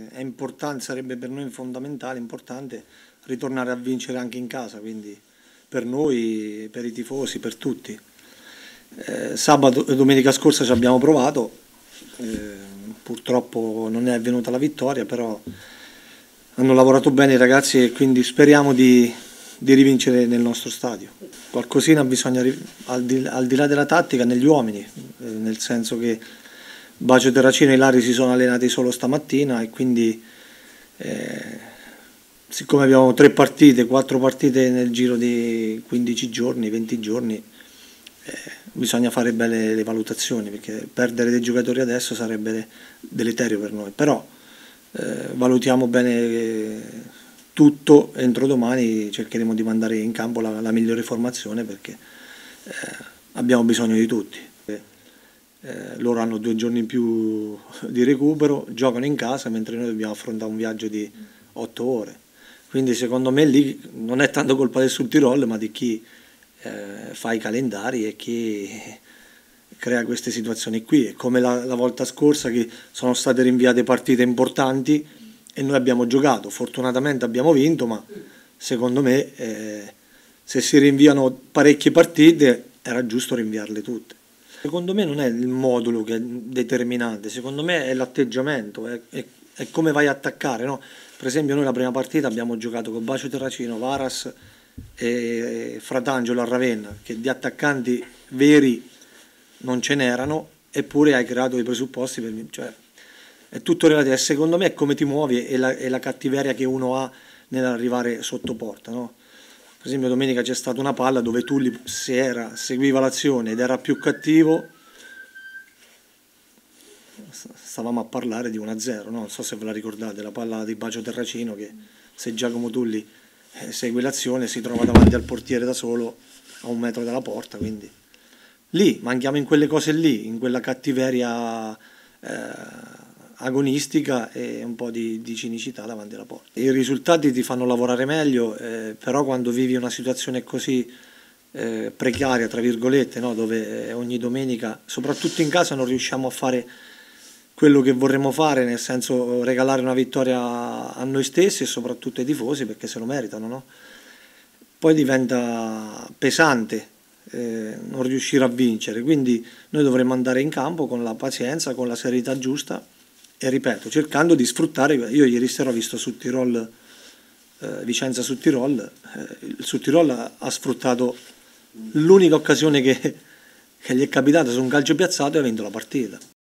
è importante, sarebbe per noi fondamentale, importante ritornare a vincere anche in casa, quindi per noi, per i tifosi, per tutti. Sabato e domenica scorsa ci abbiamo provato, purtroppo non è venuta la vittoria, però hanno lavorato bene i ragazzi e quindi speriamo di rivincere nel nostro stadio. Qualcosina bisogna, al di là della tattica, negli uomini, nel senso che Bacio Terracino e Ilari si sono allenati solo stamattina e quindi siccome abbiamo 3 partite, 4 partite nel giro di 15 giorni, 20 giorni, bisogna fare bene le valutazioni, perché perdere dei giocatori adesso sarebbe deleterio per noi, però valutiamo bene tutto, entro domani cercheremo di mandare in campo la migliore formazione, perché abbiamo bisogno di tutti. Loro hanno 2 giorni in più di recupero, giocano in casa, mentre noi dobbiamo affrontare un viaggio di 8 ore. Quindi secondo me lì non è tanto colpa del Südtirol, ma di chi fa i calendari e chi crea queste situazioni qui. È come la volta scorsa che sono state rinviate partite importanti e noi abbiamo giocato. Fortunatamente abbiamo vinto, ma secondo me se si rinviano parecchie partite era giusto rinviarle tutte. Secondo me non è il modulo che è determinante, secondo me è l'atteggiamento, è come vai a attaccare, no? Per esempio noi la prima partita abbiamo giocato con Bacio Terracino, Varas e Fratangelo a Ravenna, che di attaccanti veri non ce n'erano, eppure hai creato i presupposti per cioè, è tutto relativo, secondo me è come ti muovi e la cattiveria che uno ha nell'arrivare sotto porta, no? Per esempio domenica c'è stata una palla dove Tulli seguiva l'azione ed era più cattivo, stavamo a parlare di 1-0, no? Non so se ve la ricordate, la palla di Bacio Terracino, che se Giacomo Tulli segue l'azione si trova davanti al portiere da solo a 1 metro dalla porta, quindi lì manchiamo in quelle cose lì, in quella cattiveria agonistica e un po' di cinicità davanti alla porta. I risultati ti fanno lavorare meglio, però quando vivi una situazione così precaria, tra virgolette, no? Dove ogni domenica, soprattutto in casa, non riusciamo a fare quello che vorremmo fare, nel senso regalare una vittoria a noi stessi e soprattutto ai tifosi, perché se lo meritano, no? Poi diventa pesante non riuscire a vincere, quindi noi dovremmo andare in campo con la pazienza, con la serietà giusta e ripeto, cercando di sfruttare. Io ieri sera ho visto Südtirol, Vicenza Südtirol, il Südtirol ha sfruttato l'unica occasione che gli è capitata su un calcio piazzato e ha vinto la partita.